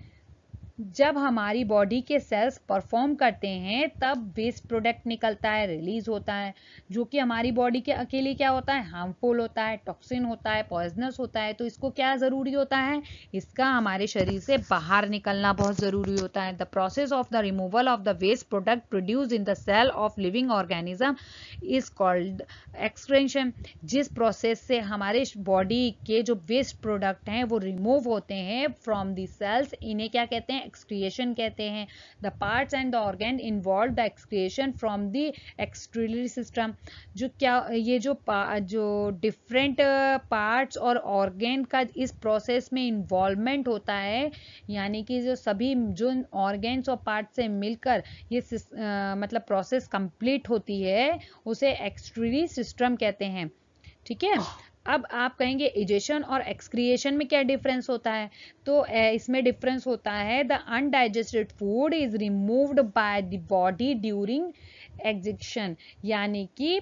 जब हमारी बॉडी के सेल्स परफॉर्म करते हैं तब वेस्ट प्रोडक्ट निकलता है, release होता है, जो कि हमारी बॉडी के अकेले क्या होता है, हार्मफुल होता है, टॉक्सिन होता है, पॉइजनस होता है। तो इसको क्या ज़रूरी होता है, इसका हमारे शरीर से बाहर निकलना बहुत ज़रूरी होता है। The process of the removal of the waste product produce in the cell of living organism is called excretion. जिस प्रोसेस से हमारे बॉडी के जो वेस्ट प्रोडक्ट हैं वो रिमूव होते हैं फ्रॉम द सेल्स, इन्हें क्या कहते हैं, एक्सक्रिएशन कहते हैं। The parts and the organ involve the excretion from the excretory system. जो क्या ये जो डिफरेंट पार्ट्स और ऑर्गन का इस प्रोसेस में इन्वॉल्वमेंट होता है, यानी कि जो सभी जो ऑर्गन्स और पार्ट्स से मिलकर ये मतलब प्रोसेस कंप्लीट होती है उसे एक्सक्रीटरी सिस्टम कहते हैं। ठीक है, अब आप कहेंगे इजेशन और एक्सक्रिएशन में क्या डिफरेंस होता है, तो इसमें डिफरेंस होता है the undigested food is removed by the body during एग्जिक्शन, यानी कि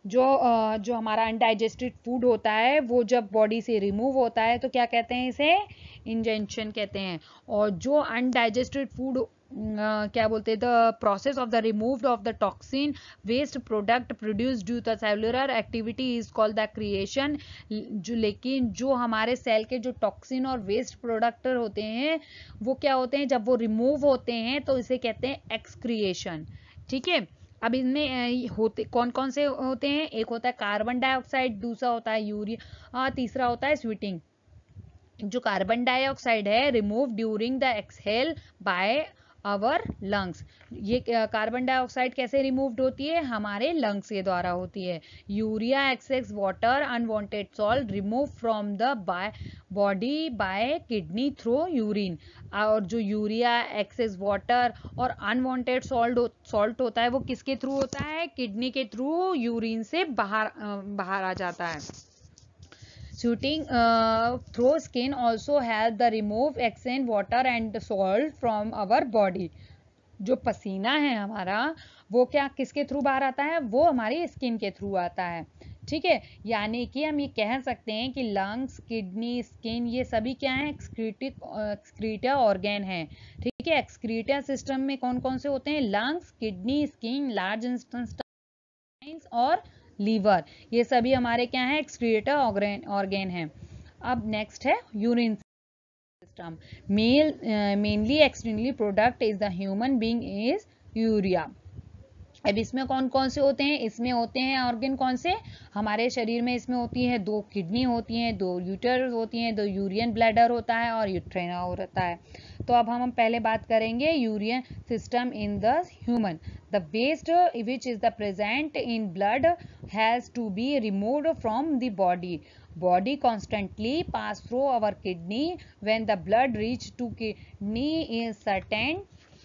जो हमारा अनडाइजेस्टेड फूड होता है वो जब बॉडी से रिमूव होता है तो क्या कहते हैं, इसे इंजेक्शन कहते हैं। और जो अनडाइजेस्टेड फूड क्या बोलते हैं, the process of the remove of the toxin waste product produce due the cellular activity is called the creation. लेकिन जो हमारे सेल के जो टॉक्सिन और वेस्ट प्रोडक्ट होते हैं वो क्या होते हैं, जब वो रिमूव होते हैं तो इसे कहते हैं एक्सक्रिएशन। ठीक है, अब इनमें होते कौन कौन से होते हैं, एक होता है कार्बन डाइऑक्साइड, दूसरा होता है यूरिया, तीसरा होता है स्वीटिंग। जो कार्बन डाइऑक्साइड है remove during the exhale by our lungs. ये कार्बन डाइऑक्साइड कैसे रिमूव्ड होती है, हमारे लंग्स के द्वारा होती है। Urea excess water unwanted salt remove from the body by kidney through urine. और जो यूरिया एक्सेस वाटर और अनवांटेड सॉल्ट होता है वो किसके थ्रू होता है, किडनी के थ्रू यूरिन से बाहर आ जाता है। Shooting through skin also help the remove excess water and salt from our body. जो पसीना है हमारा वो क्या किसके थ्रू बाहर आता है, वो हमारी स्किन के थ्रू आता है। ठीक है, यानी कि हम ये कह सकते हैं कि लंग्स, किडनी, स्किन ये सभी क्या है, एक्सक्रीटा ऑर्गेन है। ठीक है, एक्सक्रीटा सिस्टम में कौन कौन से होते हैं, lungs, kidney, skin, large intestines और लीवर, ये सभी हमारे क्या है, एक्सक्रीटा ऑर्गेन है। अब नेक्स्ट है urine system. Mainly externally product is the human being is urea. अब इसमें कौन कौन से होते हैं, इसमें होते हैं ऑर्गन कौन से हमारे शरीर में, इसमें होती है 2 किडनी होती हैं, 2 यूटर होती हैं, 2 यूरियन ब्लैडर होता है और यूट्रेना होता है। तो अब हम पहले बात करेंगे urine system in the human. The waste which is the present in blood has to be removed from the body. Body constantly pass through our kidney. When the blood reach to kidney is certain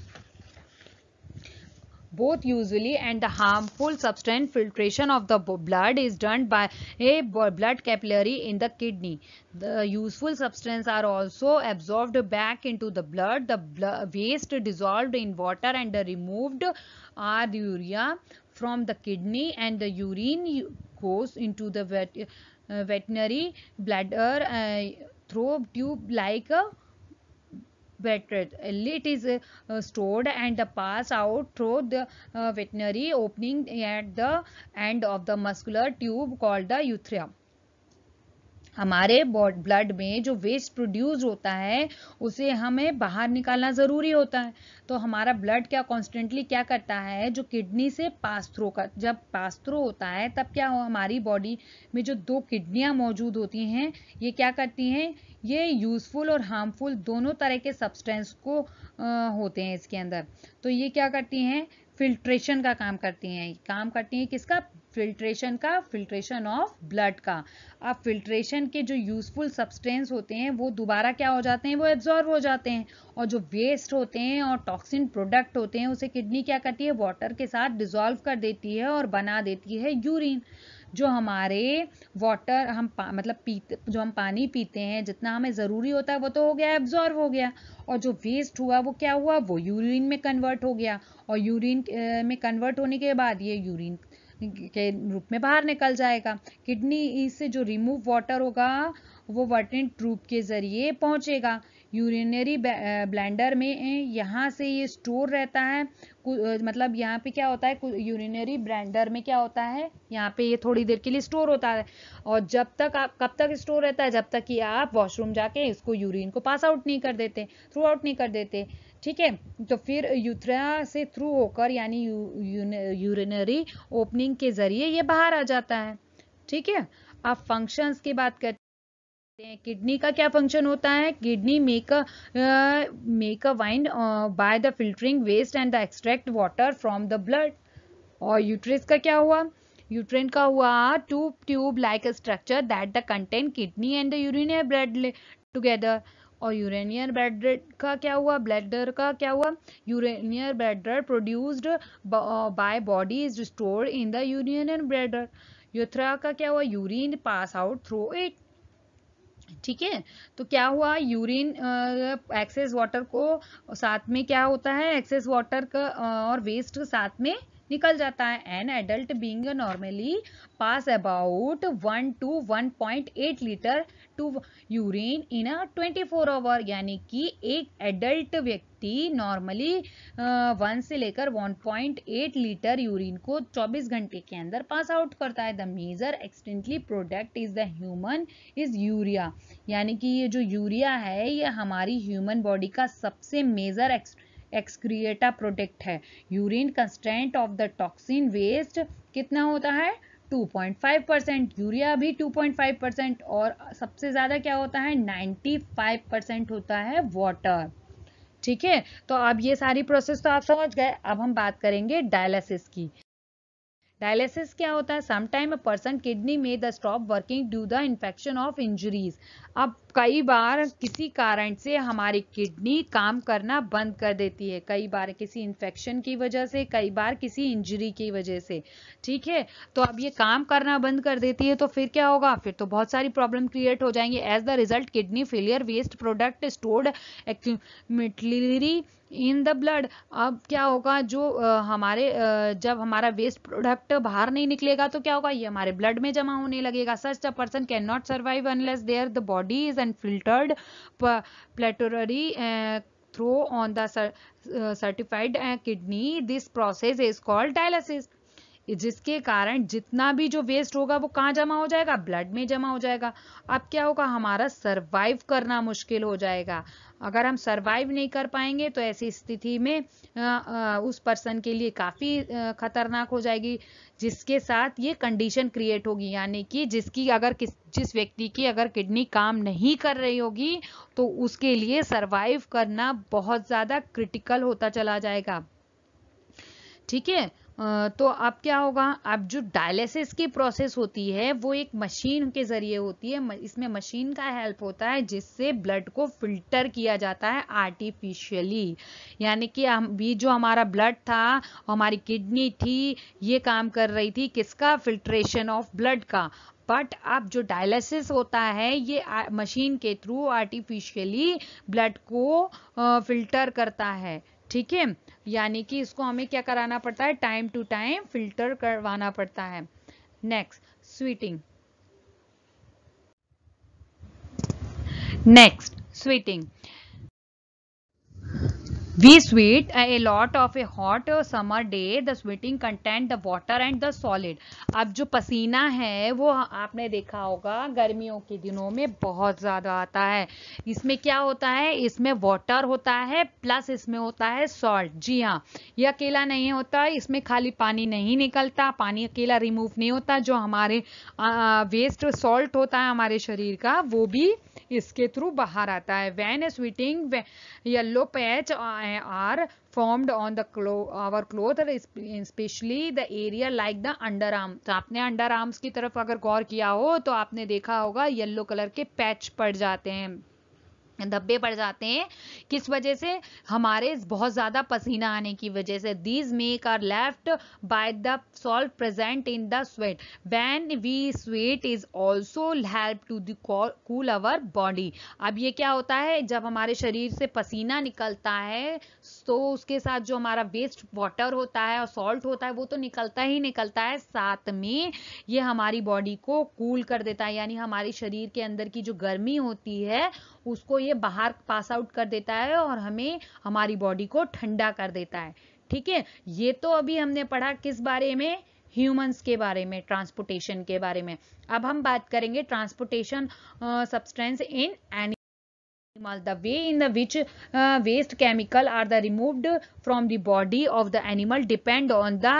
both usually and the harmful substance filtration of the blood is done by a blood capillary in the kidney. The useful substances are also absorbed back into the blood. The waste dissolved in water and removed are the urea from the kidney, and the urine goes into the veterinary bladder through tube like a vetret. It is stored and passed out through the veterinary opening at the end of the muscular tube called the urethra. हमारे blood में जो waste produce होता है उसे हमें बाहर निकालना ज़रूरी होता है। तो हमारा ब्लड क्या कॉन्स्टेंटली क्या करता है, जो किडनी से पास थ्रू का जब पास थ्रू होता है तब क्या हो, हमारी बॉडी में जो 2 किडनियां मौजूद होती हैं ये क्या करती हैं, ये यूजफुल और हार्मफुल दोनों तरह के सब्सटेंस को होते हैं इसके अंदर। तो ये क्या करती हैं, फिल्ट्रेशन का काम करती हैं। काम करती हैं किसका, फिल्ट्रेशन का, फिल्ट्रेशन ऑफ ब्लड का। अब फिल्ट्रेशन के जो यूजफुल सब्सटेंस होते हैं वो दोबारा क्या हो जाते हैं, वो एब्जॉर्ब हो जाते हैं, और जो वेस्ट होते हैं और टॉक्सिन प्रोडक्ट होते हैं उसे किडनी क्या करती है, वाटर के साथ डिसॉल्व कर देती है और बना देती है यूरिन। जो हमारे वाटर मतलब पीते, जो हम पानी पीते हैं जितना हमें ज़रूरी होता है वो तो हो गया, एब्जॉर्ब हो गया, और जो वेस्ट हुआ वो क्या हुआ, वो यूरिन में कन्वर्ट हो गया, और यूरिन में कन्वर्ट होने के बाद ये यूरिन के रूप में बाहर निकल जाएगा। किडनी से जो रिमूव वाटर होगा वो वर्टिन ट्यूब के जरिए पहुंचेगा यूरिनरी ब्लैंडर में। यहाँ से ये स्टोर रहता है, मतलब यहाँ पे क्या होता है, यूरिनरी ब्लैंडर में क्या होता है, यहाँ पे ये थोड़ी देर के लिए स्टोर होता है, और जब तक आप, कब तक स्टोर रहता है, जब तक कि आप वॉशरूम जाके इसको यूरिन को पास आउट नहीं कर देते, थ्रू आउट नहीं कर देते। ठीक है, तो फिर यूथ्रा से थ्रू होकर यानी यूरिनरी ओपनिंग के जरिए ये बाहर आ जाता है। ठीक है, अब फंक्शंस की बात करते हैं। किडनी का क्या फंक्शन होता है, kidney make a wine by the filtering waste and the extract water from the blood. और यूट्रस का क्या हुआ, यूट्रेन का हुआ tube like a structure that the contain kidney and the urinary blood together. और यूरेनियर ब्लैडर का क्या हुआ, ब्लैडर का क्या हुआ, urinary bladder produced by body is stored in the urinary bladder. Urethra का क्या हुआ, urine pass out through it. ठीक है, तो क्या हुआ, यूरिन एक्सेस वाटर को साथ में क्या होता है, एक्सेस वाटर का और वेस्ट साथ में निकल जाता है। An adult being normally pass about 1 to 1.8 litre to urine in a 24 hour, यानी कि एक एडल्ट व्यक्ति नॉर्मली 1 से लेकर 1.8 लीटर यूरिन को 24 घंटे के अंदर पास आउट करता है। The major excretory product is the human is urea, यानी कि ये जो यूरिया है ये हमारी ह्यूमन बॉडी का सबसे मेजर एक्सक्रिएटा प्रोडक्ट है। Urine constant of the toxin waste कितना होता है, 2.5%। यूरिया भी 2.5%, और सबसे ज्यादा क्या होता है, 95% होता है वाटर। ठीक है, तो अब ये सारी प्रोसेस तो आप समझ गए। अब हम बात करेंगे डायलिसिस की। डायलिसिस क्या होता है, समटाइम अ पर्सन किडनी में the stop working due the infection of injuries. अब कई बार किसी कारण से हमारी किडनी काम करना बंद कर देती है, कई बार किसी इन्फेक्शन की वजह से, कई बार किसी इंजरी की वजह से। ठीक है, तो अब ये काम करना बंद कर देती है तो फिर क्या होगा, फिर तो बहुत सारी प्रॉब्लम क्रिएट हो जाएंगी। As the result kidney failure, waste product stored accumulated in the blood. अब क्या होगा, जो जब हमारा वेस्ट प्रोडक्ट बाहर नहीं निकलेगा तो क्या होगा, ये हमारे ब्लड में जमा होने लगेगा। Such a person can not survive unless there the body is unfiltered प्लेटोररी through on the certified kidney. This process is called dialysis, जिसके कारण जितना भी जो वेस्ट होगा वो कहाँ जमा हो जाएगा, ब्लड में जमा हो जाएगा। अब क्या होगा, हमारा सरवाइव करना मुश्किल हो जाएगा। अगर हम सरवाइव नहीं कर पाएंगे तो ऐसी स्थिति में उस पर्सन के लिए काफ़ी खतरनाक हो जाएगी, जिसके साथ ये कंडीशन क्रिएट होगी, यानी कि जिस व्यक्ति की अगर किडनी काम नहीं कर रही होगी तो उसके लिए सरवाइव करना बहुत ज़्यादा क्रिटिकल होता चला जाएगा। ठीक है। तो अब क्या होगा, अब जो डायलिसिस की प्रोसेस होती है वो एक मशीन के जरिए होती है। इसमें मशीन का हेल्प होता है जिससे ब्लड को फिल्टर किया जाता है आर्टिफिशियली। यानी कि जो हमारा ब्लड था, हमारी किडनी थी, ये काम कर रही थी किसका, फिल्ट्रेशन ऑफ ब्लड का। बट अब जो डायलिसिस होता है ये मशीन के थ्रू आर्टिफिशियली ब्लड को फिल्टर करता है। ठीक है, यानी कि इसको हमें क्या कराना पड़ता है, टाइम टू टाइम फिल्टर करवाना पड़ता है। Next, sweating. We sweat a lot of a hot summer day. The sweating contain the water and the solid. अब जो पसीना है वो आपने देखा होगा गर्मियों के दिनों में बहुत ज़्यादा आता है। इसमें क्या होता है, इसमें वाटर होता है प्लस इसमें होता है सॉल्ट। जी हाँ, ये अकेला नहीं होता, इसमें खाली पानी नहीं निकलता, पानी अकेला रिमूव नहीं होता, जो हमारे वेस्ट सॉल्ट होता है हमारे शरीर का वो भी इसके थ्रू बाहर आता है। When sweating yellow patch are formed on the our cloth, especially the area like the underarm। तो आपने अंडर आर्म्स की तरफ अगर गौर किया हो तो आपने देखा होगा येलो कलर के पैच पड़ जाते हैं, धब्बे पड़ जाते हैं। किस वजह से, हमारे बहुत ज्यादा पसीना आने की वजह से। These make are left by the salt present in the sweat. When we sweat is also help to the cool our body. अब ये क्या होता है, जब हमारे शरीर से पसीना निकलता है तो उसके साथ जो हमारा वेस्ट वाटर होता है और सॉल्ट होता है वो तो निकलता ही निकलता है, साथ में ये हमारी बॉडी को कूल कर देता है, यानी हमारे शरीर के अंदर की जो गर्मी होती है उसको ये बाहर पास आउट कर देता है और हमें हमारी बॉडी को ठंडा कर देता है। ठीक है, ये तो अभी हमने पढ़ा किस बारे में, ह्यूमंस के बारे में, ट्रांसपोर्टेशन के बारे में। अब हम बात करेंगे transportation substance in animal. The way in which waste chemical are removed from the body of the animal depend on the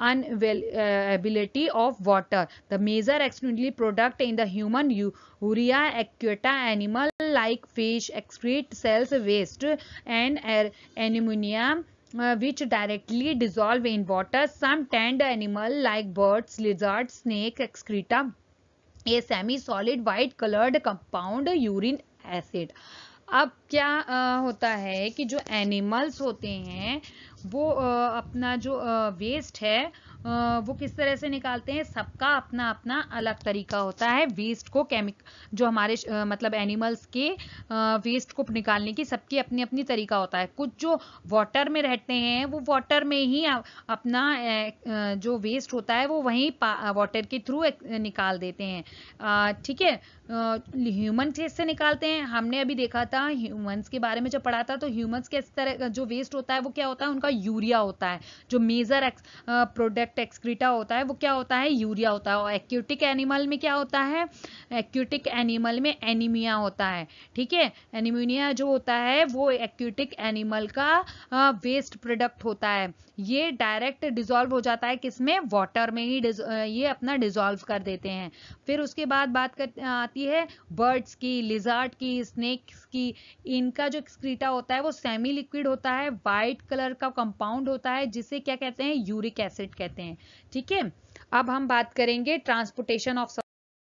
unavailability of water. The major external product in the human urea aquata animal like fish excrete cells waste and ammonia which directly dissolve in water. Some tanned animal like birds, lizards, snake excreta a semi-solid white colored compound urine acid। अब क्या होता है कि जो animals होते हैं वो अपना जो वेस्ट है वो किस तरह से निकालते हैं, सबका अपना अपना अलग तरीका होता है वेस्ट को जो हमारे मतलब एनिमल्स के वेस्ट को निकालने की सबकी अपनी अपनी तरीका होता है। कुछ जो वाटर में रहते हैं वो वाटर में ही अपना जो वेस्ट होता है वो वहीं वाटर के थ्रू निकाल देते हैं। ठीक है, ह्यूमन कैसे निकालते हैं, हमने अभी देखा था ह्यूमंस के बारे में जब पढ़ा था, तो ह्यूमंस के इस तरह जो वेस्ट होता है वो क्या होता है, उनका यूरिया होता है। जो मेजर प्रोडक्ट एक्सक्रीटा होता है वो क्या होता है, यूरिया होता है। और एक्यूटिक एनिमल में क्या होता है, एक्यूटिक एनिमल में एनीमिया होता है। ठीक है, एनीमिया जो होता है वो एक्यूटिक एनिमल का वेस्ट प्रोडक्ट होता है। ये डायरेक्ट डिजोल्व हो जाता है किसमें, वाटर में ही ये अपना डिजोल्व कर देते हैं। फिर उसके बाद बात आती है बर्ड्स की, लिजर्ड की, स्नेक्स की। इनका जो एक्सक्रीटा होता है वो सेमी लिक्विड होता है, वाइट कलर का कंपाउंड होता है जिसे क्या कहते हैं, यूरिक एसिड कहते हैं। ठीक है, अब हम बात करेंगे transportation of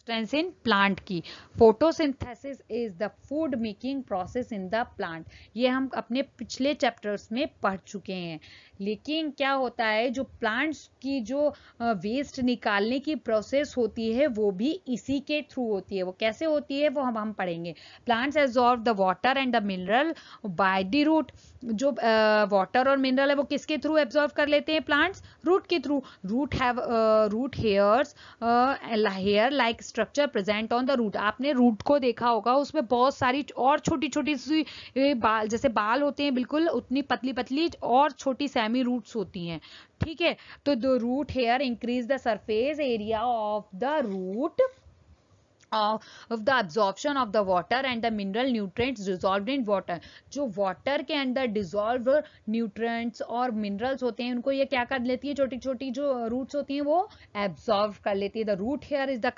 substance in plant की। Photosynthesis is the food making process in the plant. ये हम अपने पिछले चैप्टर्स में पढ़ चुके हैं। लेकिन क्या होता है, जो प्लांट्स की जो वेस्ट निकालने की प्रोसेस होती है वो भी इसी के थ्रू होती है। वो कैसे होती है वो हम पढ़ेंगे। Plants absorb the water and the mineral by the root. जो वाटर और मिनरल है वो किसके थ्रू एब्जॉर्ब कर लेते हैं प्लांट्स? रूट के through. Root have root hairs hair like structure present on the root. आपने रूट को देखा होगा, उसमें बहुत सारी और छोटी छोटी सी बाल, जैसे बाल होते हैं बिल्कुल उतनी पतली पतली और छोटी सेमी रूट्स होती हैं। ठीक है, तो the root hair increase the surface area of the root of the absorption of the water and the mineral nutrients dissolved in water। जो वाटर के अंदर डिजॉल्व न्यूट्रिएंट्स और मिनरल्स होते हैं उनको ये क्या कर लेती है, छोटी छोटी जो रूट्स होती हैं वो एब्जॉर्व कर लेती है। The root hair is the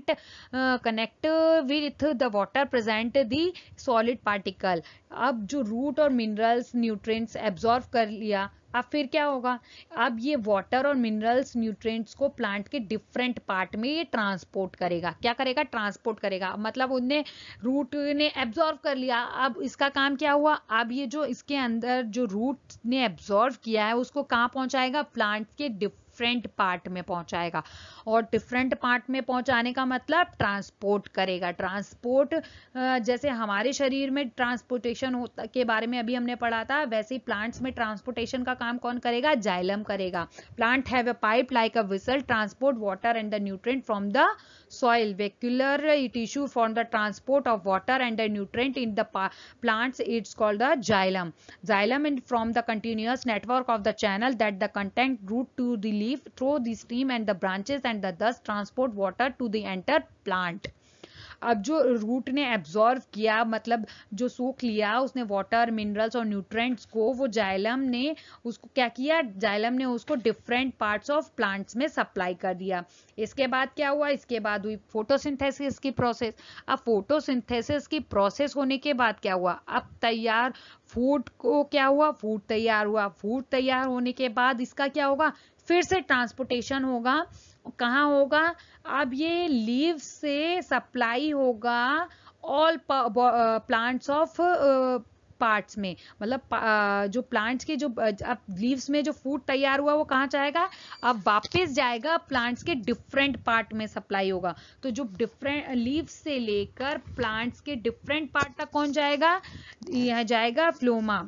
connect with the water present the solid particle. अब जो रूट और मिनरल्स न्यूट्रिएंट्स एब्जॉर्व कर लिया, अब फिर क्या होगा, अब ये वाटर और मिनरल्स न्यूट्रिएंट्स को प्लांट के डिफरेंट पार्ट में ये ट्रांसपोर्ट करेगा। क्या करेगा? ट्रांसपोर्ट करेगा। मतलब उनने रूट ने एब्जॉर्व कर लिया, अब इसका काम क्या हुआ, अब ये जो इसके अंदर जो रूट ने एब्जॉर्व किया है उसको कहाँ पहुंचाएगा? प्लांट के डिफरेंट पार्ट में पहुंचाएगा। और डिफरेंट पार्ट में पहुंचाने का मतलब ट्रांसपोर्ट करेगा। ट्रांसपोर्ट जैसे हमारे शरीर में ट्रांसपोर्टेशन के बारे में अभी हमने पढ़ा था, वैसे ही प्लांट्स में ट्रांसपोर्टेशन का काम कौन करेगा? जाइलम करेगा। Plant have a pipe like a vessel transport water and the nutrient from the soil। vascular tissue for the transport of water and the nutrient in the plants, it's called the xylem। Xylem and from the continuous network of the channel that the content root to the leaf through the stem and the branches and the thus transport water to the entire plant। अब जो root ने absorb किया, मतलब जो सोख लिया उसने water minerals और न्यूट्रिएंट्स को, वो जाइलम ने उसको क्या किया, जाइलम ने उसको डिफरेंट पार्ट्स ऑफ प्लांट्स में सप्लाई कर दिया। इसके बाद क्या हुआ, इसके बाद हुई फोटोसिंथेसिस की प्रोसेस। अब फोटोसिंथेसिस की प्रोसेस होने के बाद क्या हुआ, अब तैयार फूड को क्या हुआ, फूड तैयार हुआ। फूड तैयार होने के बाद इसका क्या होगा, फिर से ट्रांसपोर्टेशन होगा। कहाँ होगा, अब ये लीव से सप्लाई होगा ऑल प्लांट्स ऑफ पार्ट्स में। मतलब जो प्लांट्स के जो अब लीव्स में जो फूड तैयार हुआ वो कहाँ जाएगा, अब वापस जाएगा प्लांट्स के डिफरेंट पार्ट में सप्लाई होगा। तो जो डिफरेंट लीव्स से लेकर प्लांट्स के डिफरेंट पार्ट तक कौन जाएगा, यह जाएगा फ्लोमा।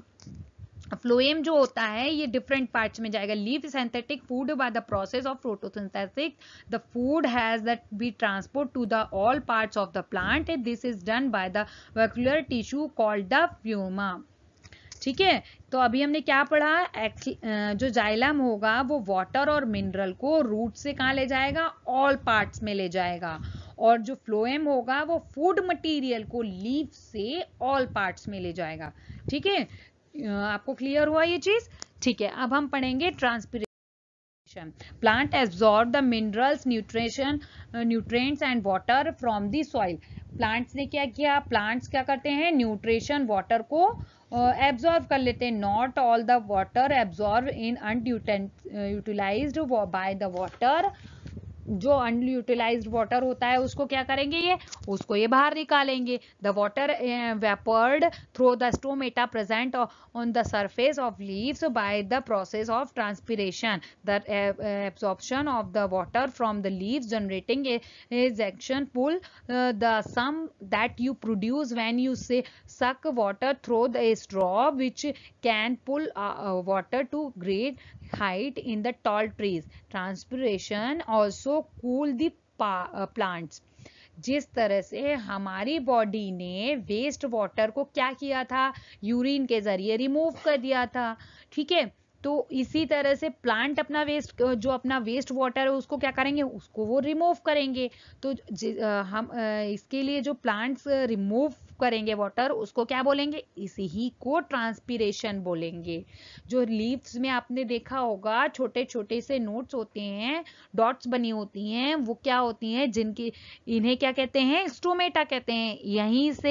फ्लोएम जो होता है ये डिफरेंट पार्ट्स में जाएगा। Leaf synthetic food by the process of photosynthesis the food has that be transport to the all parts of the plant. This is done by the vascular tissue called the phloem. ठीक है, तो अभी हमने क्या पढ़ा, जो xylem होगा वो वाटर और मिनरल को रूट से कहाँ ले जाएगा, ऑल पार्ट्स में ले जाएगा। और जो फ्लोएम होगा वो फूड मटेरियल को लीफ से ऑल पार्ट्स में ले जाएगा। ठीक है, आपको क्लियर हुआ ये चीज? ठीक है, अब हम पढ़ेंगे transpiration. Plant absorb the minerals nutrients and water from the soil. Plants ने क्या किया, प्लांट्स क्या करते हैं, न्यूट्रिशन वाटर को एब्जॉर्ब कर लेते हैं। Not all the water absorb in unutilized by the water. जो अनयूटिलाइज्ड वाटर होता है उसको क्या करेंगे, उसको ये बाहर निकालेंगे। The water vapoured through the stomata present on the surface of leaves by the process of transpiration. The absorption of the water from the leaves generating ejection pull the sum that you produce when you say suck water through the straw which can pull water to great height in the tall trees। Transpiration also cool the plants। जिस तरह से हमारी body ने waste water को क्या किया था, urine के जरिए रिमूव कर दिया था। ठीक है, तो इसी तरह से प्लांट अपना वेस्ट, जो अपना वेस्ट वाटर है उसको क्या करेंगे, उसको वो रिमूव करेंगे। तो हम इसके लिए जो प्लांट्स रिमूव करेंगे वाटर उसको क्या बोलेंगे, इसी ही को ट्रांसपिरेशन बोलेंगे। जो लीव्स में आपने देखा होगा छोटे छोटे से नोट्स होते हैं, डॉट्स बनी होती हैं, वो क्या होती हैं, जिनकी इन्हें क्या कहते हैं, स्टोमेटा कहते हैं। यहीं से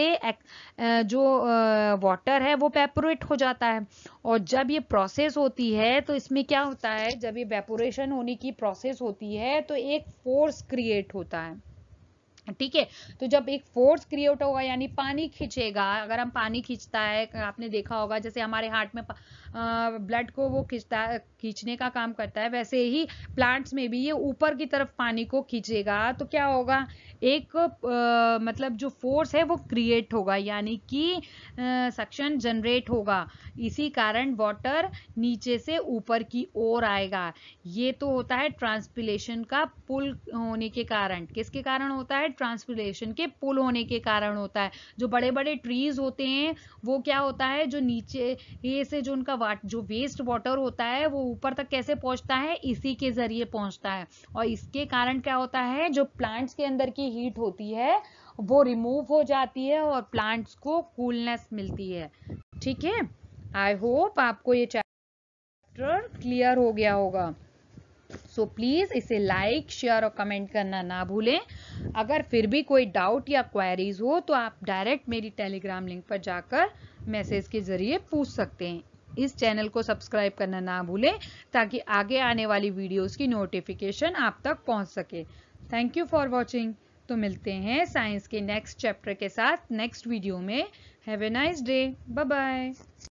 जो वाटर है वो वेपोरेट हो जाता है। और जब ये प्रोसेस होती है तो इसमें क्या होता है, जब ये वेपोरेशन होने की प्रोसेस होती है तो एक फोर्स क्रिएट होता है। ठीक है। तो जब एक फोर्स क्रिएट होगा यानी पानी खींचेगा, अगर हम पानी खींचता है, आपने देखा होगा जैसे हमारे हार्ट में ब्लड को वो खींचने का काम करता है, वैसे ही प्लांट्स में भी ये ऊपर की तरफ पानी को खींचेगा। तो क्या होगा, एक मतलब जो फोर्स है वो क्रिएट होगा, यानी कि सक्शन जनरेट होगा। इसी कारण वाटर नीचे से ऊपर की ओर आएगा। ये तो होता है ट्रांसपिलेशन का पुल होने के कारण। किसके कारण होता है? ट्रांसपिलेशन के पुल होने के कारण होता है। जो बड़े बड़े ट्रीज होते हैं वो क्या होता है, जो नीचे ये से जो उनका जो वेस्ट वाटर होता है वो ऊपर तक कैसे पहुंचता है? इसी के जरिए पहुंचता है। और इसके कारण क्या होता है, जो प्लांट्स के अंदर की हीट होती है वो रिमूव हो जाती है और प्लांट्स को कूलनेस मिलती है। ठीक है, आई होप आपको ये चैप्टर क्लियर हो गया होगा। सो प्लीज इसे लाइक, शेयर और कमेंट करना ना भूलें। अगर फिर भी कोई डाउट या क्वेरीज हो तो आप डायरेक्ट मेरी टेलीग्राम लिंक पर जाकर मैसेज के जरिए पूछ सकते हैं। इस चैनल को सब्सक्राइब करना ना भूलें ताकि आगे आने वाली वीडियोस की नोटिफिकेशन आप तक पहुंच सके। Thank you for watching. तो मिलते हैं साइंस के नेक्स्ट चैप्टर के साथ नेक्स्ट वीडियो में। Have a nice day, bye bye.